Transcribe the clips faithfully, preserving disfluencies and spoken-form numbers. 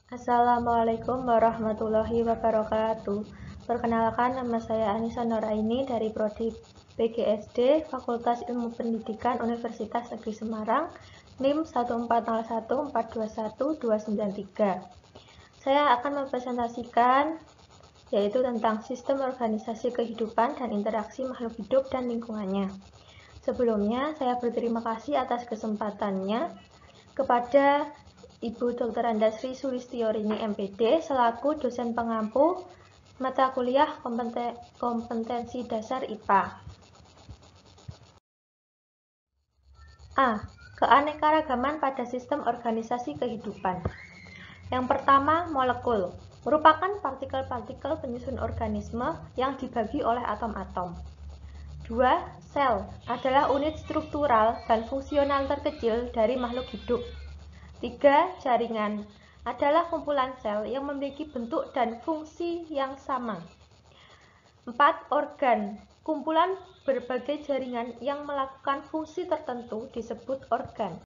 Assalamualaikum warahmatullahi wabarakatuh. Perkenalkan, nama saya Anissa Nuraini dari Prodi P G S D Fakultas Ilmu Pendidikan Universitas Negeri Semarang, N I M satu empat nol satu empat dua satu dua sembilan tiga. Saya akan mempresentasikan yaitu tentang sistem organisasi kehidupan dan interaksi makhluk hidup dan lingkungannya. Sebelumnya, saya berterima kasih atas kesempatannya kepada Ibu Doktor Andasri Sulistiorini M P D selaku dosen pengampu mata kuliah kompetensi dasar I P A. A. Keanekaragaman pada sistem organisasi kehidupan. Yang pertama, molekul merupakan partikel-partikel penyusun organisme yang dibagi oleh atom-atom. Dua. Sel adalah unit struktural dan fungsional terkecil dari makhluk hidup. Tiga. Jaringan adalah kumpulan sel yang memiliki bentuk dan fungsi yang sama. Empat. Organ kumpulan berbagai jaringan yang melakukan fungsi tertentu disebut organ.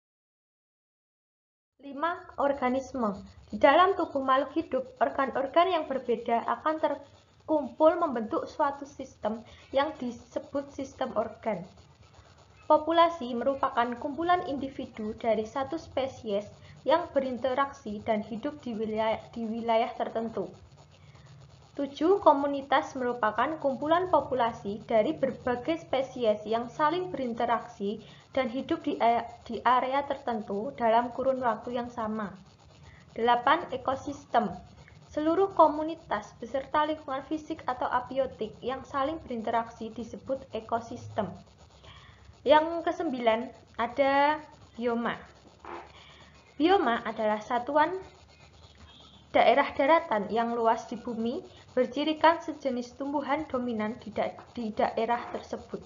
Lima. Organisme. Di dalam tubuh makhluk hidup, organ-organ yang berbeda akan terkumpul membentuk suatu sistem yang disebut sistem organ. Populasi merupakan kumpulan individu dari satu spesies yang berinteraksi dan hidup di wilayah, di wilayah tertentu. Tujuh. Komunitas merupakan kumpulan populasi dari berbagai spesies yang saling berinteraksi dan hidup di, di area tertentu dalam kurun waktu yang sama. Delapan. Ekosistem. Seluruh komunitas beserta lingkungan fisik atau abiotik yang saling berinteraksi disebut ekosistem. Yang kesembilan, ada bioma. Bioma adalah satuan daerah daratan yang luas di bumi, bercirikan sejenis tumbuhan dominan di, da di daerah tersebut.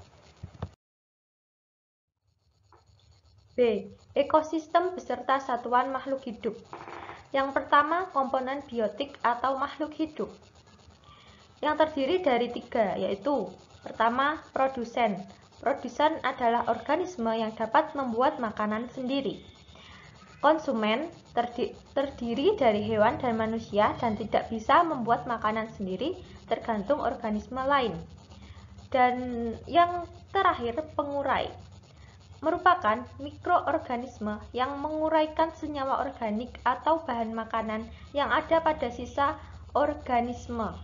B. Ekosistem beserta satuan makhluk hidup. Yang pertama, komponen biotik atau makhluk hidup, yang terdiri dari tiga, yaitu pertama, produsen. Produsen adalah organisme yang dapat membuat makanan sendiri. Konsumen terdiri dari hewan dan manusia dan tidak bisa membuat makanan sendiri, tergantung organisme lain. Dan yang terakhir, pengurai. Merupakan mikroorganisme yang menguraikan senyawa organik atau bahan makanan yang ada pada sisa organisme.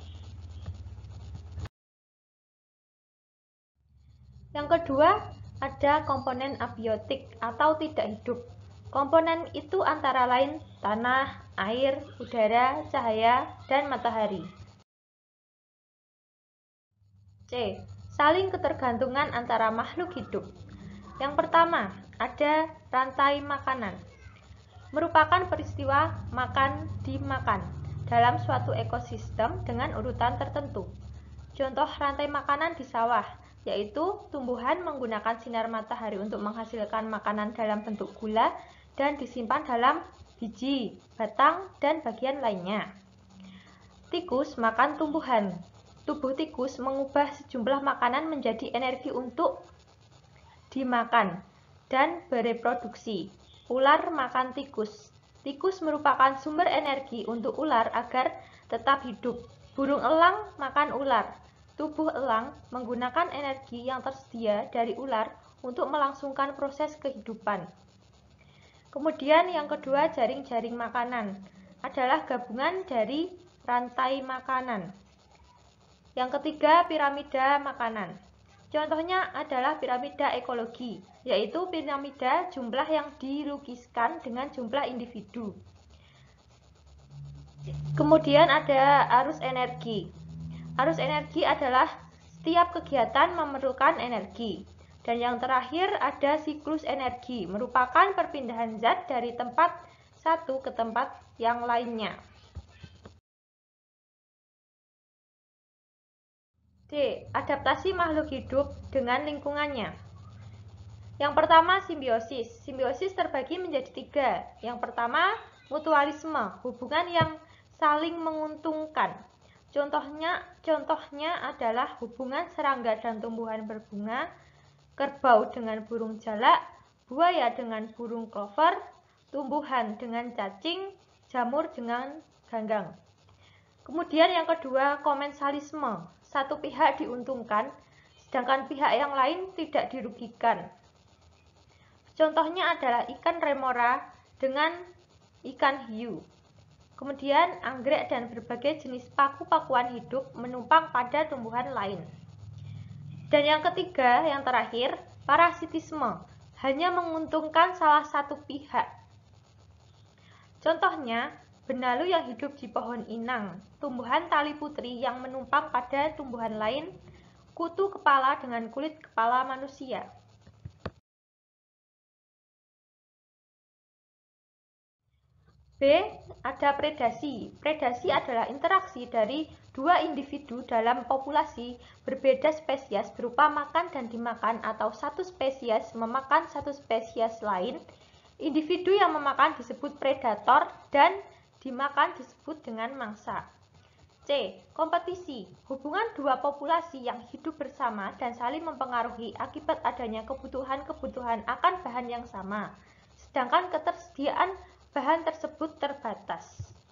Yang kedua, ada komponen abiotik atau tidak hidup. Komponen itu antara lain tanah, air, udara, cahaya, dan matahari. C. Saling ketergantungan antara makhluk hidup. Yang pertama, ada rantai makanan. Merupakan peristiwa makan dimakan dalam suatu ekosistem dengan urutan tertentu. Contoh rantai makanan di sawah, yaitu tumbuhan menggunakan sinar matahari untuk menghasilkan makanan dalam bentuk gula dan disimpan dalam biji, batang, dan bagian lainnya. Tikus makan tumbuhan. Tubuh tikus mengubah sejumlah makanan menjadi energi untuk dimakan dan bereproduksi. Ular makan tikus. Tikus merupakan sumber energi untuk ular agar tetap hidup. Burung elang makan ular. Tubuh elang menggunakan energi yang tersedia dari ular untuk melangsungkan proses kehidupan. Kemudian yang kedua, jaring-jaring makanan adalah gabungan dari rantai makanan. Yang ketiga, piramida makanan. Contohnya adalah piramida ekologi, yaitu piramida jumlah yang dilukiskan dengan jumlah individu. Kemudian ada arus energi. Arus energi adalah setiap kegiatan memerlukan energi. Dan yang terakhir ada siklus energi, merupakan perpindahan zat dari tempat satu ke tempat yang lainnya. D. Adaptasi makhluk hidup dengan lingkungannya. Yang pertama, simbiosis. Simbiosis terbagi menjadi tiga. Yang pertama, mutualisme, hubungan yang saling menguntungkan. Contohnya, contohnya adalah hubungan serangga dan tumbuhan berbunga, kerbau dengan burung jalak, buaya dengan burung clover, tumbuhan dengan cacing, jamur dengan ganggang. Kemudian yang kedua, komensalisme. Satu pihak diuntungkan, sedangkan pihak yang lain tidak dirugikan. Contohnya adalah ikan remora dengan ikan hiu. Kemudian anggrek dan berbagai jenis paku-pakuan hidup menumpang pada tumbuhan lain. Dan yang ketiga, yang terakhir, parasitisme. Hanya menguntungkan salah satu pihak. Contohnya, benalu yang hidup di pohon inang, tumbuhan tali putri yang menumpang pada tumbuhan lain, kutu kepala dengan kulit kepala manusia. B. Ada predasi. Predasi adalah interaksi dari dua individu dalam populasi berbeda spesies berupa makan dan dimakan atau satu spesies memakan satu spesies lain. Individu yang memakan disebut predator dan dimakan disebut dengan mangsa. C. Kompetisi. Hubungan dua populasi yang hidup bersama dan saling mempengaruhi akibat adanya kebutuhan-kebutuhan akan bahan yang sama, sedangkan ketersediaan bahan tersebut terbatas.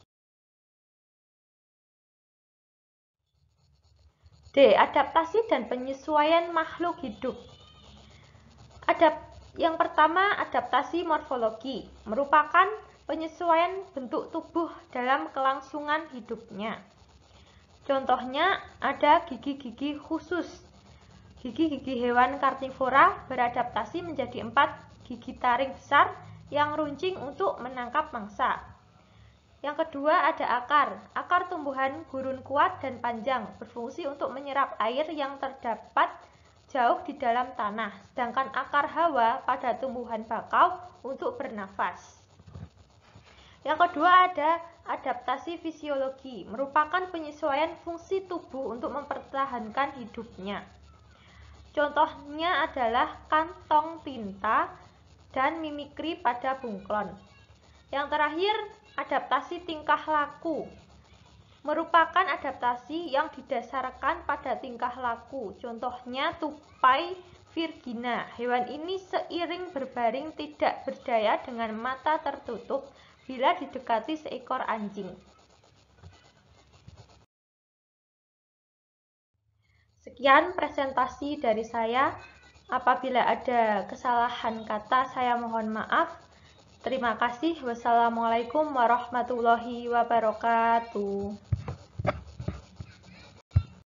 D. Adaptasi dan penyesuaian makhluk hidup. Adap yang pertama, adaptasi morfologi, merupakan penyesuaian bentuk tubuh dalam kelangsungan hidupnya. Contohnya ada gigi-gigi khusus. Gigi-gigi hewan karnivora beradaptasi menjadi empat gigi taring besar yang runcing untuk menangkap mangsa. Yang kedua ada akar. Akar tumbuhan gurun kuat dan panjang, berfungsi untuk menyerap air yang terdapat jauh di dalam tanah, sedangkan akar hawa pada tumbuhan bakau untuk bernafas. Yang kedua ada adaptasi fisiologi, merupakan penyesuaian fungsi tubuh untuk mempertahankan hidupnya. Contohnya adalah kantong tinta dan mimikri pada bunglon. Yang terakhir, adaptasi tingkah laku, merupakan adaptasi yang didasarkan pada tingkah laku. Contohnya tupai virgina. Hewan ini seiring berbaring tidak berdaya dengan mata tertutup bila didekati seekor anjing. Sekian presentasi dari saya. Apabila ada kesalahan kata, saya mohon maaf. Terima kasih. Wassalamualaikum warahmatullahi wabarakatuh.